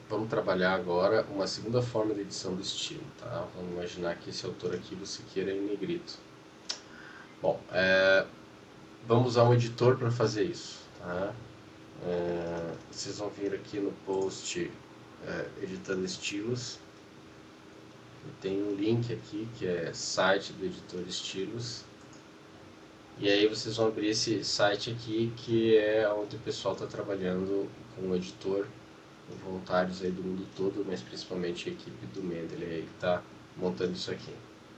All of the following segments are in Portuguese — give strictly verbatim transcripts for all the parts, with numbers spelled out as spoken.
vamos trabalhar agora uma segunda forma de edição do estilo, tá? Vamos imaginar que esse autor aqui você queira em negrito. Bom, é, vamos usar um editor para fazer isso, tá? É, vocês vão vir aqui no post é, editando estilos. Tem um link aqui que é site do editor estilos. E aí vocês vão abrir esse site aqui que é onde o pessoal está trabalhando com o editor, voluntários aí do mundo todo, mas principalmente a equipe do Mendeley aí que está montando isso aqui.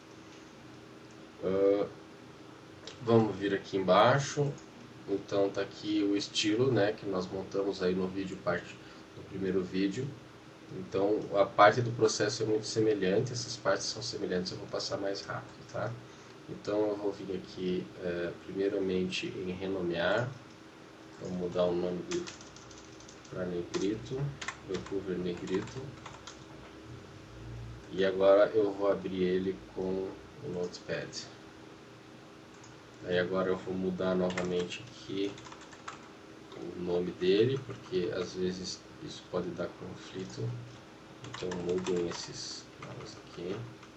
Uh, vamos vir aqui embaixo. Então tá aqui o estilo, né, que nós montamos aí no vídeo, parte do primeiro vídeo. Então a parte do processo é muito semelhante, essas partes são semelhantes, eu vou passar mais rápido, tá? Então eu vou vir aqui é, primeiramente em renomear, vou mudar o nome para negrito, Vancouver negrito, e agora eu vou abrir ele com o Notepad. Aí agora eu vou mudar novamente aqui o nome dele, porque às vezes isso pode dar conflito, então mudem esses nomes aqui.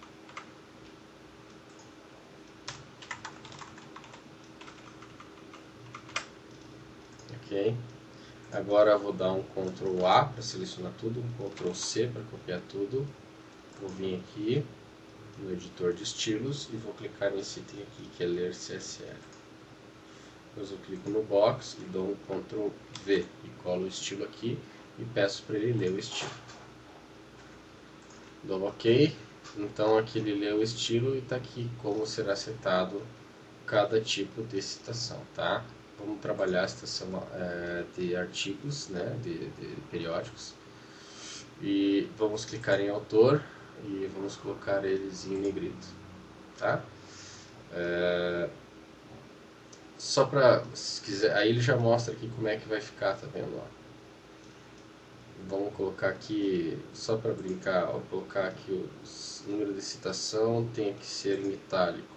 Ok, agora eu vou dar um control A para selecionar tudo, um control C para copiar tudo. Vou vir aqui no editor de estilos e vou clicar nesse item aqui que é ler C S L. Depois eu clico no box e dou um control V e colo o estilo aqui e peço para ele ler o estilo. Dou OK, então aqui ele lê o estilo e está aqui como será setado cada tipo de citação, tá? Vamos trabalhar a citação é, de artigos, né, de, de periódicos, e vamos clicar em autor e vamos colocar eles em negrito, tá? É, só para, se quiser, aí ele já mostra aqui como é que vai ficar, tá vendo? Ó? Vamos colocar aqui, só para brincar, vou colocar aqui o número de citação tem que ser em itálico.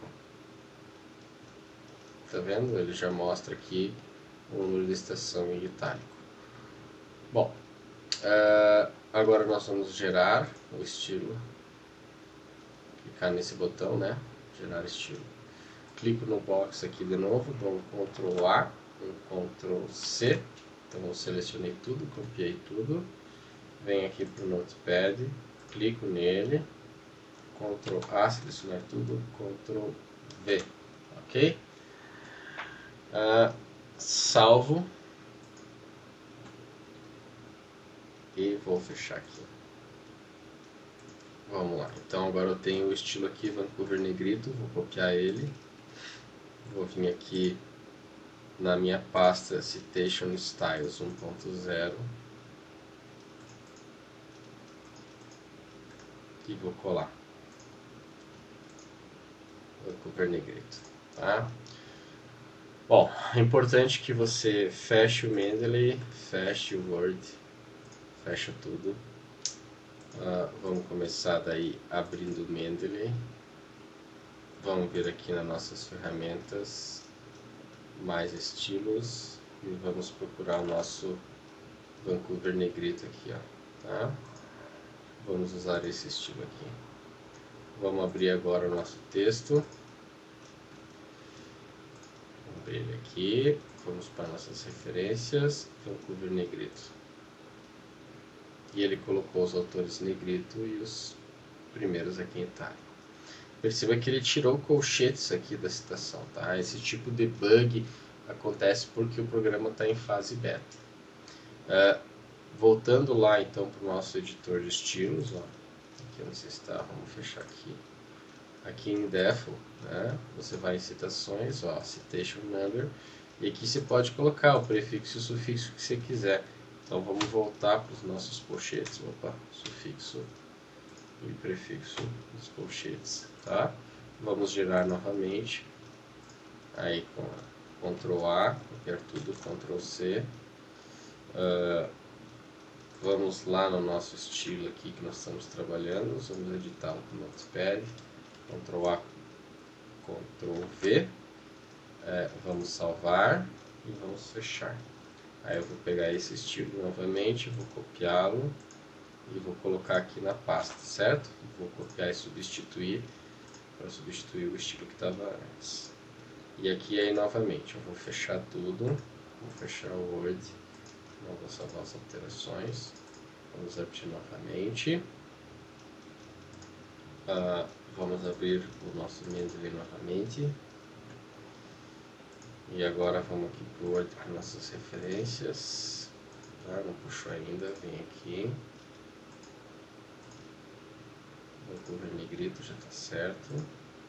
Tá vendo? Ele já mostra aqui o número de citação em itálico. Bom, uh, agora nós vamos gerar o estilo. Clicar nesse botão, né? Gerar estilo. Clico no box aqui de novo, dou um control A, um control C. Então eu selecionei tudo, copiei tudo. Venho aqui para o Notepad, clico nele, control A, selecionar tudo, control V. Ok? Uh, salvo e vou fechar aqui. Vamos lá, então agora eu tenho o estilo aqui Vancouver negrito, vou copiar ele, vou vir aqui na minha pasta Citation Styles um ponto zero e vou colar Vancouver negrito, tá? Bom, é importante que você feche o Mendeley, feche o Word, fecha tudo. Uh, vamos começar daí abrindo o Mendeley. Vamos vir aqui nas nossas ferramentas, mais estilos, e vamos procurar o nosso Vancouver negrito aqui, ó, tá? Vamos usar esse estilo aqui. Vamos abrir agora o nosso texto. Ele aqui, vamos para nossas referências, Vancouver negrito. E ele colocou os autores negrito e os primeiros aqui em itálico. Perceba que ele tirou colchetes aqui da citação, tá? Esse tipo de bug acontece porque o programa está em fase beta. Uh, voltando lá então para o nosso editor de estilos, ó, aqui onde você está, vamos fechar aqui. Aqui em Default, né, você vai em citações, ó, citation number, e aqui você pode colocar o prefixo e o sufixo que você quiser. Então vamos voltar para os nossos colchetes, opa, sufixo e prefixo dos colchetes, tá? Vamos gerar novamente, aí com control A, copiar tudo, control C, uh, vamos lá no nosso estilo aqui que nós estamos trabalhando, vamos editar o Notepad, control A, control V, é, vamos salvar e vamos fechar. Aí eu vou pegar esse estilo novamente, vou copiá-lo, e vou colocar aqui na pasta, certo? Vou copiar e substituir para substituir o estilo que estava antes. E aqui aí novamente, eu vou fechar tudo, vou fechar o Word, não vou salvar as alterações, vamos abrir novamente, ah, vamos abrir o nosso Mendeley novamente, e agora vamos aqui para o Word para nossas referências, tá? Não puxou ainda, vem aqui, Vancouver Negrito já está certo.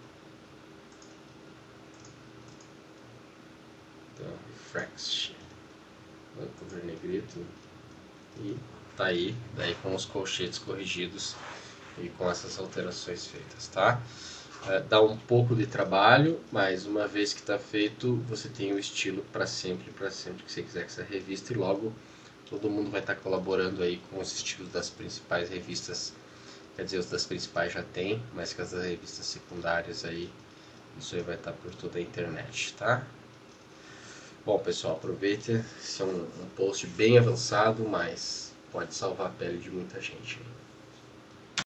Então, Refresh, Vancouver Negrito, e tá aí, daí com os colchetes corrigidos e com essas alterações feitas, tá? É, dá um pouco de trabalho, mas uma vez que está feito, você tem o estilo para sempre, para sempre que você quiser que essa revista, e logo todo mundo vai estar tá colaborando aí com os estilos das principais revistas, quer dizer, os das principais já tem, mas que as das revistas secundárias aí, isso aí vai estar tá por toda a internet, tá? Bom, pessoal, aproveita, esse é um, um post bem avançado, mas pode salvar a pele de muita gente.